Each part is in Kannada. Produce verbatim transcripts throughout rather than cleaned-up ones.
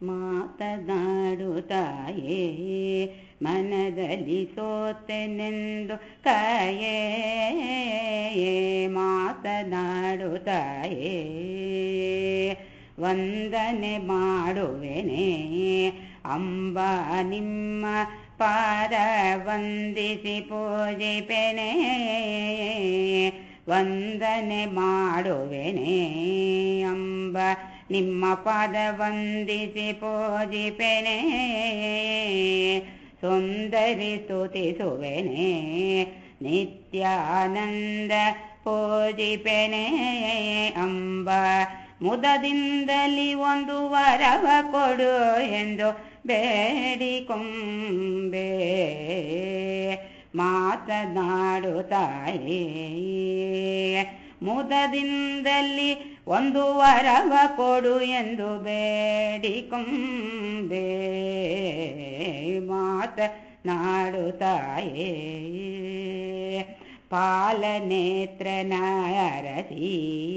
ಮಾತನಾಡುತ್ತಾಯೇ ಮನದಲ್ಲಿ ಸೋತೆನೆಂದು ಕಾಯೇ ಮಾತನಾಡುತ್ತಾಯೇ ವಂದನೆ ಮಾಡುವೆನೆ ಅಂಬ ನಿಮ್ಮ ಪಾದ ವಂದಿಸಿ ಪೂಜಿಪೆನೆ ವಂದನೆ ಮಾಡುವೆನೆ ಅಂಬ ನಿಮ್ಮ ಪಾದ ವಂದಿಸಿ ಪೂಜಿಪೆನೆ ಸುಂದರಿ ಸ್ತುತಿಸುವೆನೆ ನಿತ್ಯಾನಂದ ಪೂಜಿಪೆನೆ ಅಂಬ ಮುದದಿಂದಲಿ ಒಂದು ವರವ ಕೊಡು ಎಂದು ಬೇಡಿಕೊಂಬೆ ಮಾತನಾಡುತ್ತಾಯೇ ಮುದದಿಂದಲಿ ಒಂದು ವರವ ಕೊಡು ಎಂದು ಬೇಡಿಕೊಂಬೆ ಮಾತನಾಡುತ್ತಾಯೇ ಪಾಲನೇತ್ರನ ಅರಸಿ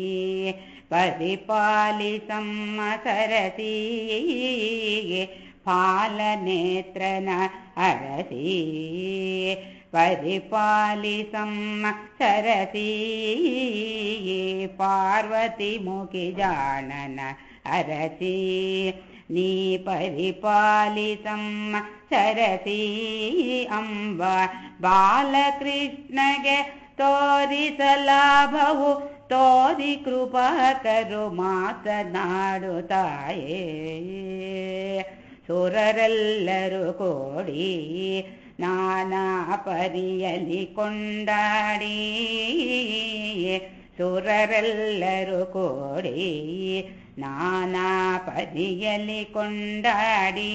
ಪರಿಪಾಲಿಸಮ್ಮ ಸರಸಿ ಪಾಲನೇತ್ರನ ಅರಸಿ ಪರಿಪಾಲಿಸಮ್ಮ ಸರಸಿ ಪಾರ್ವತಿ ಮುಖಿ ಜಾಣನ ಅರಸಿ ನೀ ಪರಿಪಾಲಿಸಮ್ಮ ಸರಸಿ ಅಂಬ ಬಾಲಕೃಷ್ಣಗೆ ತೋರಿಸಲಾಭವು ತೋರಿ ಕೃಪಾಕರು ಮಾತನಾಡುತ್ತಾಯೇ ಸುರರೆಲ್ಲರೂ ಕೂಡಿ ನಾನಾ ಪರಿಯಲಿ ಕೊಂಡಾಡಿ ಸುರರೆಲ್ಲರೂ ಕೂಡಿ ನಾನಾ ಪರಿಯಲಿ ಕೊಂಡಾಡಿ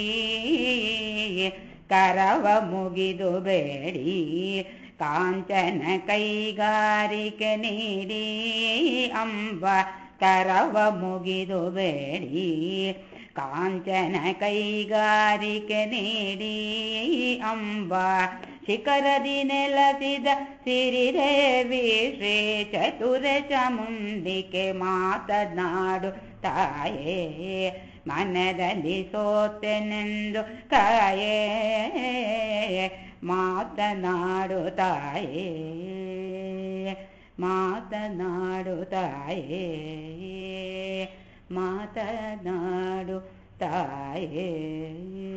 ಕರವ ಮುಗಿದು ಬೇಡಿ ಕಾಂಚನ ಕೈಗಾರಿಕೆ ನೀಡಿ ಅಂಬ ಕರವ ಮುಗಿದು ಬೇಡಿ ಕಾಂಚನ ಕೈಗಾರಿಕೆ ನೀಡಿ ಅಂಬ ಶಿಖರದಿ ನೆಲಸಿದ ಸಿರಿದೇವಿ ಶ್ರೀ ಚತುರ ಚಾಮುಂಡಿಕೆ ಮಾತನಾಡು ತಾಯೇ ಮನದಲ್ಲಿ ಸೋತೆನೆಂದು ಕಾಯೇ ಮಾತನಾಡುತ್ತಾಯೇ ಮಾತನಾಡುತ್ತಾಯೇ ಮಾತನಾಡುತ್ತಾಯೇ